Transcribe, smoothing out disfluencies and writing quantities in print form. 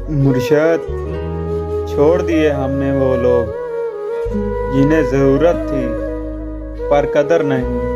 मुर्शद, छोड़ दिए हमने वो लोग जिन्हें ज़रूरत थी पर कदर नहीं।